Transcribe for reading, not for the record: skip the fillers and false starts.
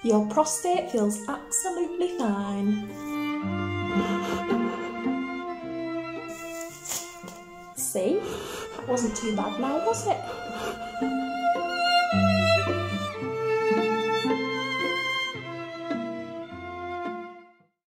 Your prostate feels absolutely fine. See? That wasn't too bad now, was it?